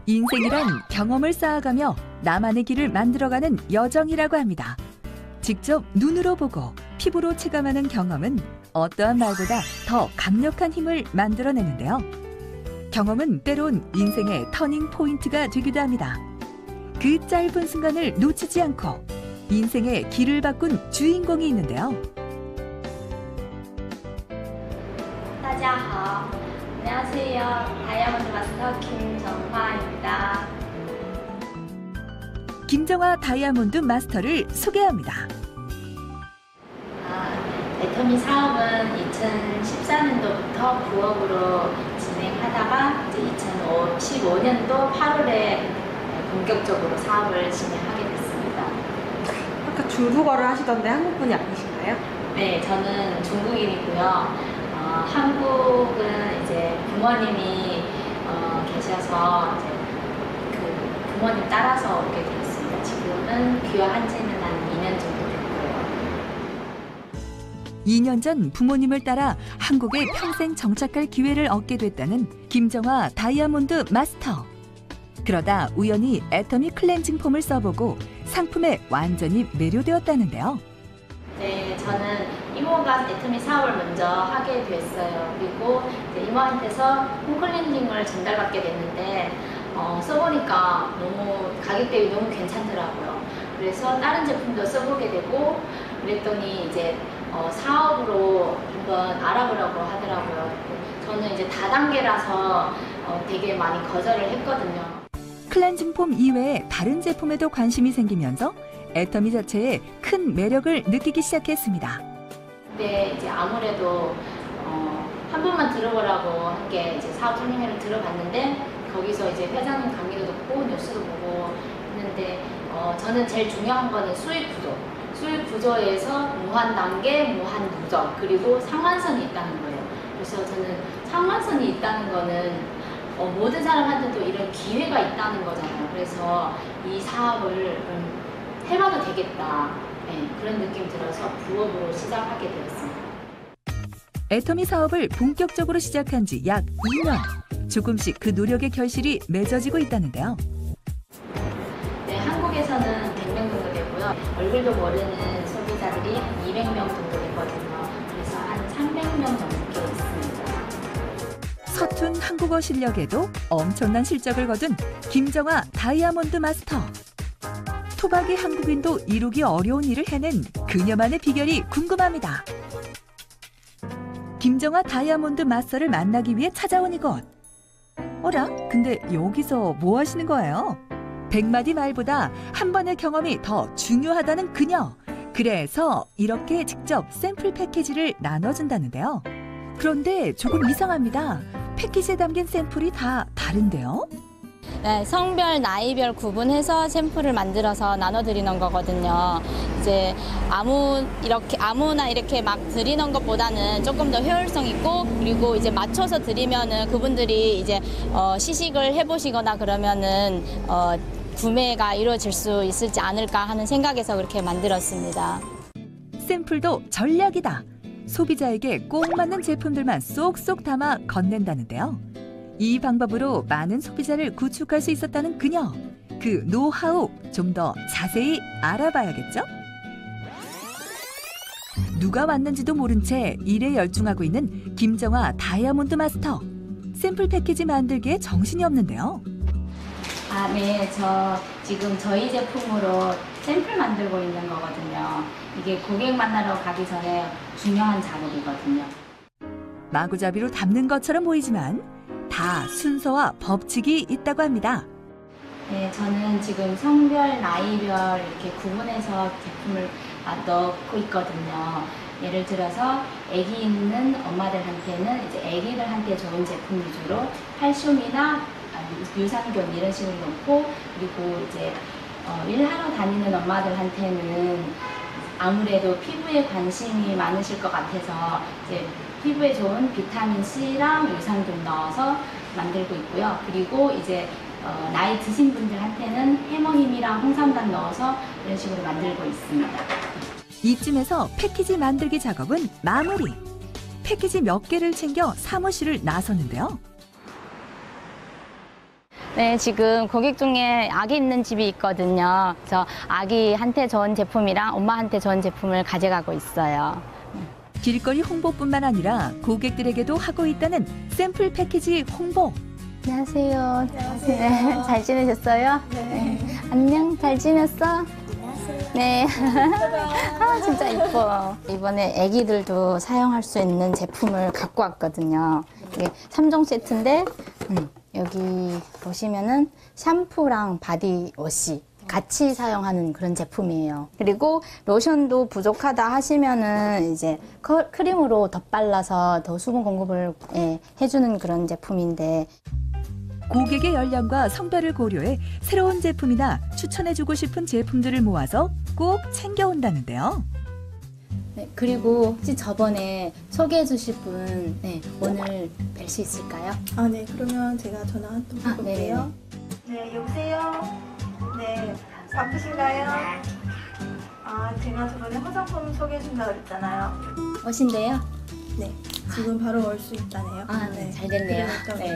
인생이란 경험을 쌓아가며 나만의 길을 만들어가는 여정이라고 합니다. 직접 눈으로 보고 피부로 체감하는 경험은 어떠한 말보다 더 강력한 힘을 만들어내는데요. 경험은 때론 인생의 터닝 포인트가 되기도 합니다. 그 짧은 순간을 놓치지 않고 인생의 길을 바꾼 주인공이 있는데요. 大家好, 안녕하세요. 다이아몬드 마스터 김정화입니다. 김정화 다이아몬드 마스터를 소개합니다. 애터미 사업은 2014년도부터 부업으로 진행하다가 이제 2015년도 8월에 본격적으로 사업을 진행하게 됐습니다. 아까 중국어를 하시던데 한국분이 아니신가요? 네, 저는 중국인이고요. 한국은 이제 부모님이 계셔서 이제 그 부모님 따라서 오게 되었습니다. 지금은 귀화한 지는 한 2년 정도 됐고요. 2년 전 부모님을 따라 한국에 평생 정착할 기회를 얻게 됐다는 김정화 다이아몬드 마스터. 그러다 우연히 애터미 클렌징 폼을 써보고 상품에 완전히 매료되었다는데요. 네, 저는 이모가 애터미 사업을 먼저 하게 됐어요. 그리고 이모한테서 홈클렌징을 전달받게 됐는데 써보니까 너무 가격 대비 너무 괜찮더라고요. 그래서 다른 제품도 써보게 되고 그랬더니 이제 사업으로 한번 알아보라고 하더라고요. 저는 이제 다단계라서 되게 많이 거절을 했거든요. 클렌징 폼 이외에 다른 제품에도 관심이 생기면서 애터미 자체에 큰 매력을 느끼기 시작했습니다. 근데 이제 아무래도 한 번만 들어보라고 한 게 이제 사업 설명회를 들어봤는데 거기서 이제 회장님 강의도 듣고 뉴스도 보고 했는데 저는 제일 중요한 거는 수익 구조. 수익 구조에서 무한 단계, 무한 누적 그리고 상환선이 있다는 거예요. 그래서 저는 상환선이 있다는 거는 모든 사람한테도 이런 기회가 있다는 거잖아요. 그래서 이 사업을 해봐도 되겠다. 네, 그런 느낌이 들어서 부업으로 시작하게 되었습니다. 애터미 사업을 본격적으로 시작한 지 약 2년. 조금씩 그 노력의 결실이 맺어지고 있다는데요. 네, 한국에서는 100명 정도 되고요. 얼굴도 모르는 소비자들이 200명 정도 되거든요. 그래서 한 300명 정도 있습니다. 서툰 한국어 실력에도 엄청난 실적을 거둔 김정화 다이아몬드 마스터. 토박이 한국인도 이루기 어려운 일을 해낸 그녀만의 비결이 궁금합니다. 김정화 다이아몬드 마스터를 만나기 위해 찾아온 이곳. 어라? 근데 여기서 뭐 하시는 거예요? 100마디 말보다 한 번의 경험이 더 중요하다는 그녀. 그래서 이렇게 직접 샘플 패키지를 나눠준다는데요. 그런데 조금 이상합니다. 패키지에 담긴 샘플이 다 다른데요? 네, 성별, 나이별 구분해서 샘플을 만들어서 나눠드리는 거거든요. 이제 아무나 이렇게 막 드리는 것보다는 조금 더 효율성 있고 그리고 이제 맞춰서 드리면은 그분들이 이제 시식을 해보시거나 그러면은 구매가 이루어질 수 있을지 않을까 하는 생각에서 그렇게 만들었습니다. 샘플도 전략이다. 소비자에게 꼭 맞는 제품들만 쏙쏙 담아 건넨다는데요. 이 방법으로 많은 소비자를 구축할 수 있었다는 그녀. 그 노하우 좀 더 자세히 알아봐야겠죠? 누가 왔는지도 모른 채 일에 열중하고 있는 김정화 다이아몬드 마스터. 샘플 패키지 만들기에 정신이 없는데요. 네, 저 지금 저희 제품으로 샘플 만들고 있는 거거든요. 이게 고객 만나러 가기 전에 중요한 작업이거든요. 마구잡이로 담는 것처럼 보이지만 다 순서와 법칙이 있다고 합니다. 네, 저는 지금 성별, 나이별 이렇게 구분해서 제품을 넣고 있거든요. 예를 들어서 아기 있는 엄마들한테는 이제 아기들한테 좋은 제품 위주로 칼슘이나 유산균 이런 식으로 넣고 그리고 이제 일하러 다니는 엄마들한테는 아무래도 피부에 관심이 많으실 것 같아서 이제 피부에 좋은 비타민 C랑 유산균 넣어서 만들고 있고요. 그리고 이제 나이 드신 분들한테는 해머힘이랑 홍삼단 넣어서 이런 식으로 만들고 있습니다. 이쯤에서 패키지 만들기 작업은 마무리. 패키지 몇 개를 챙겨 사무실을 나서는데요. 네, 지금 고객 중에 아기 있는 집이 있거든요. 그래서 아기한테 좋은 제품이랑 엄마한테 좋은 제품을 가져가고 있어요. 길거리 홍보뿐만 아니라 고객들에게도 하고 있다는 샘플 패키지 홍보. 안녕하세요. 네, 잘 지내셨어요? 네. 안녕, 잘 지냈어? 안녕하세요. 네. 아, 진짜 이뻐. 이번에 애기들도 사용할 수 있는 제품을 갖고 왔거든요. 이게 3종 세트인데, 여기 보시면은 샴푸랑 바디워시 같이 사용하는 그런 제품이에요. 그리고 로션도 부족하다 하시면은 이제 크림으로 덧발라서 더 수분 공급을 해주는 그런 제품인데, 고객의 연령과 성별을 고려해 새로운 제품이나 추천해주고 싶은 제품들을 모아서 꼭 챙겨온다는데요. 네, 그리고 혹시 저번에 소개해 주실 분 오늘 뵐 수 있을까요? 아, 네. 그러면 제가 전화 한 통 해볼게요. 네, 여보세요? 네, 바쁘신가요? 아, 제가 저번에 화장품 소개해준다고 그랬잖아요. 오신대요? 네, 지금 바로 올 수 있다네요. 아, 네, 잘 됐네요. 네.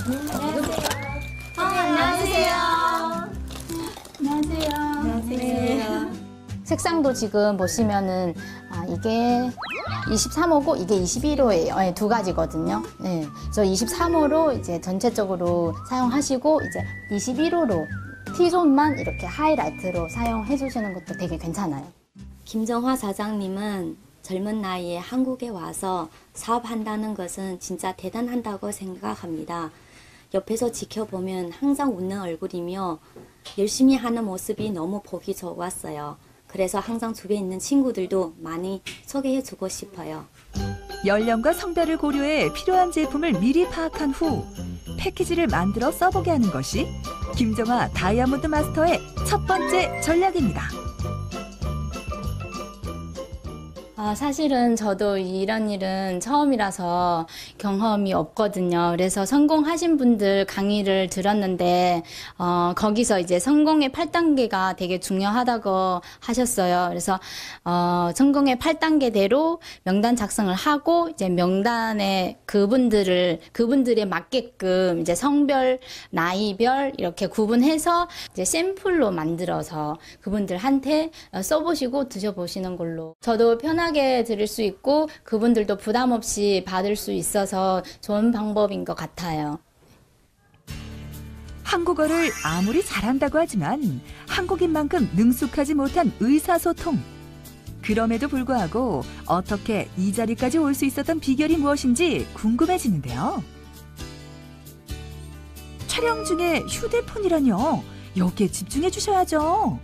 안녕하세요. 안녕하세요. 안녕하세요. 색상도 지금 보시면은 이게 23호고 이게 21호예요. 네, 두 가지거든요. 네, 그래서 23호로 이제 전체적으로 사용하시고 이제 21호로 T존만 이렇게 하이라이트로 사용해 주시는 것도 되게 괜찮아요. 김정화 사장님은 젊은 나이에 한국에 와서 사업한다는 것은 진짜 대단한다고 생각합니다. 옆에서 지켜보면 항상 웃는 얼굴이며 열심히 하는 모습이 너무 보기 좋았어요. 그래서 항상 주변에 있는 친구들도 많이 소개해주고 싶어요. 연령과 성별을 고려해 필요한 제품을 미리 파악한 후 패키지를 만들어 써보게 하는 것이 김정화 다이아몬드 마스터의 첫 번째 전략입니다. 사실은 저도 이런 일은 처음이라서 경험이 없거든요. 그래서 성공하신 분들 강의를 들었는데 거기서 이제 성공의 8단계가 되게 중요하다고 하셨어요. 그래서 성공의 8단계대로 명단 작성을 하고 이제 명단에 그분들에 맞게끔 이제 성별, 나이별 이렇게 구분해서 이제 샘플로 만들어서 그분들한테 써보시고 드셔보시는 걸로. 저도 편하게 드릴 수 있고 그분들도 부담 없이 받을 수 있어서 좋은 방법인 것 같아요. 한국어를 아무리 잘한다고 하지만 한국인만큼 능숙하지 못한 의사소통. 그럼에도 불구하고 어떻게 이 자리까지 올 수 있었던 비결이 무엇인지 궁금해지는데요. 촬영 중에 휴대폰이라뇨. 여기에 집중해 주셔야죠.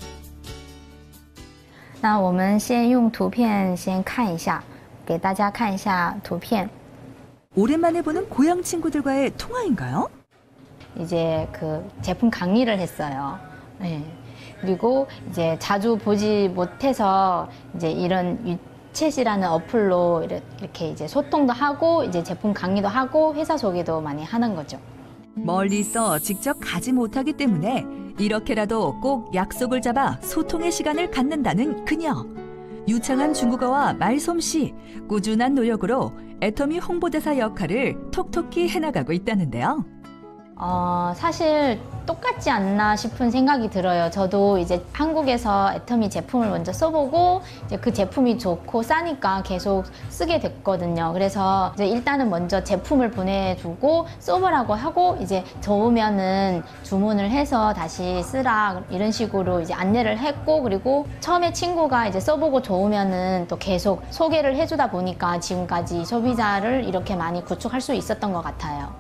那我们先用图片先看一下，给大家看一下图片。 오랜만에 보는 고향 친구들과의 통화인가요? 이제 그 제품 강의를 했어요. 네. 그리고 이제 자주 보지 못해서 이제 이런 유챗이라는 어플로 이렇게 이제 소통도 하고 이제 제품 강의도 하고 회사 소개도 많이 하는 거죠. 멀리서 직접 가지 못하기 때문에 이렇게라도 꼭 약속을 잡아 소통의 시간을 갖는다는 그녀. 유창한 중국어와 말솜씨, 꾸준한 노력으로 애터미 홍보대사 역할을 톡톡히 해나가고 있다는데요. 사실 똑같지 않나 싶은 생각이 들어요. 저도 이제 한국에서 애터미 제품을 먼저 써보고 이제 그 제품이 좋고 싸니까 계속 쓰게 됐거든요. 그래서 이제 일단은 먼저 제품을 보내주고 써보라고 하고 이제 좋으면은 주문을 해서 다시 쓰라 이런 식으로 이제 안내를 했고, 그리고 처음에 친구가 이제 써보고 좋으면은 또 계속 소개를 해주다 보니까 지금까지 소비자를 이렇게 많이 구축할 수 있었던 것 같아요.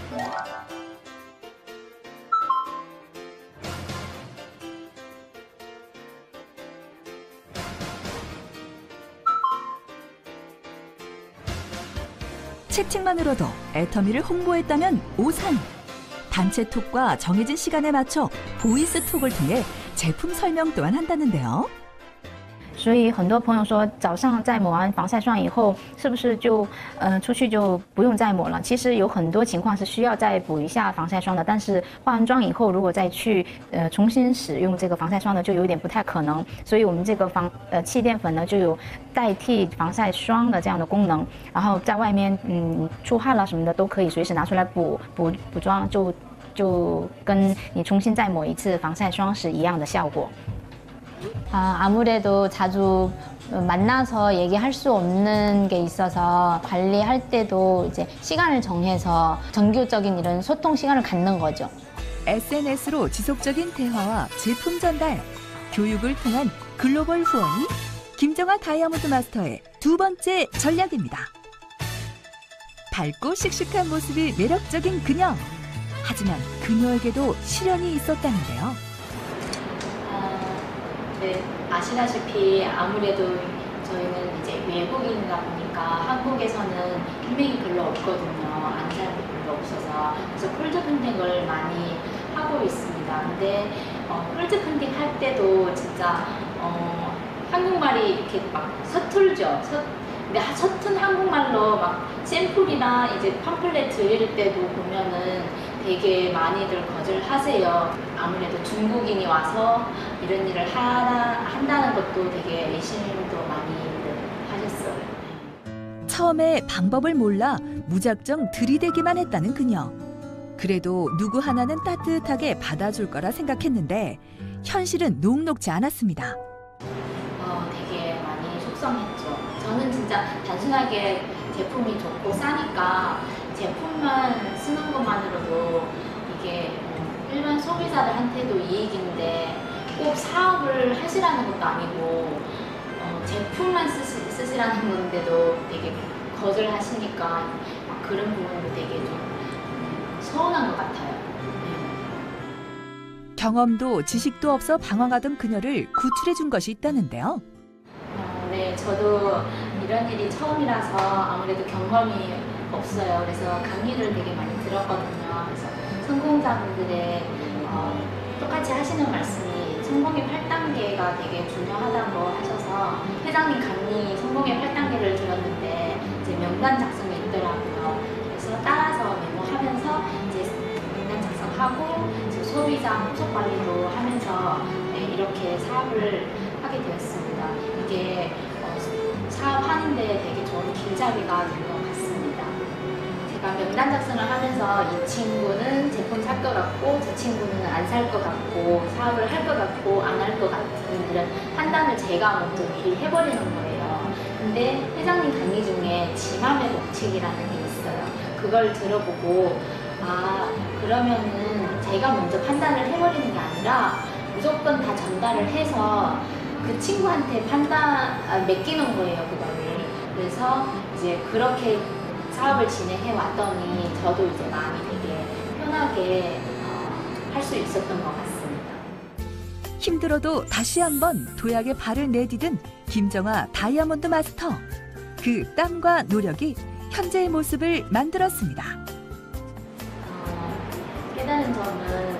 채팅만으로도 애터미를 홍보했다면 오산. 단체 톡과 정해진 시간에 맞춰 보이스 톡을 통해 제품 설명 또한 한다는데요. 所以很多朋友说早上在抹完防晒霜以后是不是就出去就不用再抹了？其实有很多情况是需要再补一下防晒霜的，但是化完妆以后如果再去重新使用这个防晒霜呢，就有点不太可能。所以我们这个气垫粉呢就有代替防晒霜的这样的功能，然后在外面出汗了什么的都可以随时拿出来补妆，就就跟你重新再抹一次防晒霜时一样的效果。 아무래도 자주 만나서 얘기할 수 없는 게 있어서 관리할 때도 이제 시간을 정해서 정규적인 이런 소통 시간을 갖는 거죠. SNS로 지속적인 대화와 제품 전달, 교육을 통한 글로벌 후원이 김정아 다이아몬드 마스터의 두 번째 전략입니다. 밝고 씩씩한 모습이 매력적인 그녀. 하지만 그녀에게도 시련이 있었다는데요. 네, 아시다시피 아무래도 저희는 이제 외국인이다 보니까 한국에서는 인맥이 별로 없거든요. 아는 사람이 별로 없어서. 그래서 폴드 컨택을 많이 하고 있습니다. 근데 폴드 컨택 할 때도 진짜 한국말이 이렇게 막 서툴죠. 근데 서툰 한국말로 막 샘플이나 이제 팜플렛 드릴 때도 보면은 되게 많이들 거절하세요. 아무래도 중국인이 와서 이런 일을 한다는 것도 되게 의심도 많이 하셨어요. 처음에 방법을 몰라 무작정 들이대기만 했다는 그녀. 그래도 누구 하나는 따뜻하게 받아줄 거라 생각했는데 현실은 녹록지 않았습니다. 되게 많이 속상했죠. 저는 진짜 단순하게 제품이 좋고 싸니까 제품만 쓰는 것만으로도 이게 일반 소비자들한테도 이익인데 꼭 사업을 하시라는 것도 아니고 제품만 쓰시라는 건데도 되게 거절하시니까 막 그런 부분도 되게 좀 서운한 것 같아요. 경험도 지식도 없어 방황하던 그녀를 구출해 준 것이 있다는데요. 네, 저도 이런 일이 처음이라서 아무래도 경험이 없어요. 그래서 강의를 되게 많이 들었거든요. 그래서 성공자분들의 똑같이 하시는 말씀이 성공의 8단계가 되게 중요하다고 하셔서 회장님 강의 성공의 8단계를 들었는데 이제 명단 작성이 있더라고요. 그래서 따라서 메모하면서 이제 명단 작성하고 이제 소비자 후속 관리도 하면서 이렇게 사업을 하게 되었습니다. 이게 사업하는데 되게 좋은 길잡이가 된 것 같습니다. 제가 명단 작성을 하면서 이 친구는 제품 살 것 같고 저 친구는 안 살 것 같고 사업을 할 것 같고 안 할 것 같은 이런 판단을 제가 먼저 미리 해버리는 거예요. 근데 회장님 강의 중에 지맘의 법칙이라는 게 있어요. 그걸 들어보고 그러면은 제가 먼저 판단을 해버리는 게 아니라 무조건 다 전달을 해서 그 친구한테 맡기는 거예요, 그거를. 그래서 이제 그렇게 사업을 진행해 왔더니 저도 이제 마음이 되게 편하게 할 수 있었던 것 같습니다. 힘들어도 다시 한번 도약의 발을 내디딘 김정아 다이아몬드 마스터. 그 땀과 노력이 현재의 모습을 만들었습니다. 깨달은 점은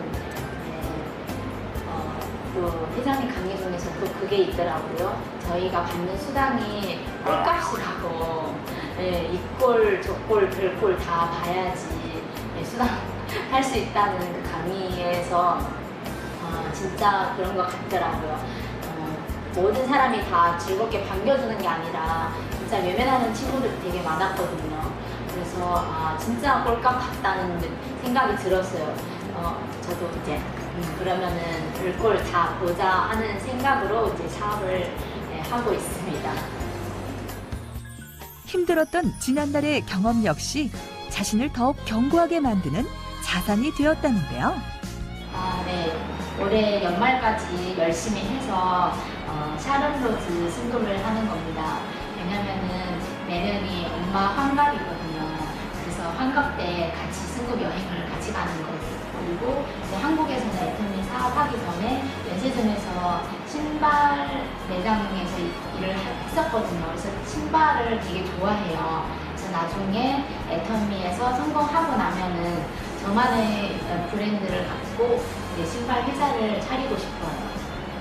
또 회장님 강의 중에서 또 그게 있더라고요. 저희가 받는 수당이 꼴값이라고 이 꼴, 저 꼴, 별 꼴 다 봐야지 수당 할 수 있다는 그 강의에서 진짜 그런 것 같더라고요. 모든 사람이 다 즐겁게 반겨주는 게 아니라 진짜 외면하는 친구들이 되게 많았거든요. 그래서 진짜 꼴값 같다는 생각이 들었어요. 저도 이제 그러면은 별꼴 다 보자 하는 생각으로 이제 사업을 하고 있습니다. 힘들었던 지난달의 경험 역시 자신을 더욱 견고하게 만드는 자산이 되었다는데요. 네. 올해 연말까지 열심히 해서 샤론로즈 승급을 하는 겁니다. 왜냐면은 내년이 엄마 환갑이거든요. 그래서 환갑 때 같이 승급 여행을 같이 가는 거예요. 그리고 이제 한국에서는 애터미 사업하기 전에 면세점에서 신발 매장에서 일을 했었거든요. 그래서 신발을 되게 좋아해요. 그래서 나중에 애터미에서 성공하고 나면은 저만의 브랜드를 갖고 이제 신발 회사를 차리고 싶어요.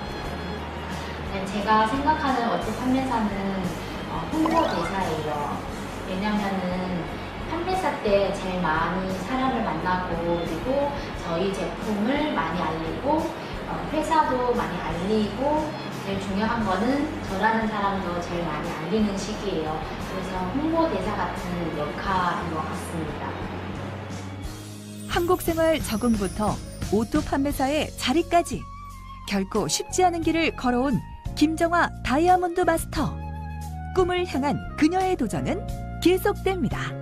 제가 생각하는 어떤 판매사는 홍보대사예요. 왜냐면은 판매사 때 제일 많이 사람을 만나고 그리고 저희 제품을 많이 알리고 회사도 많이 알리고 제일 중요한 거는 저라는 사람도 제일 많이 알리는 시기예요. 그래서 홍보대사 같은 역할인 것 같습니다. 한국 생활 적응부터 오토 판매사의 자리까지 결코 쉽지 않은 길을 걸어온 김정화 다이아몬드 마스터. 꿈을 향한 그녀의 도전은 계속됩니다.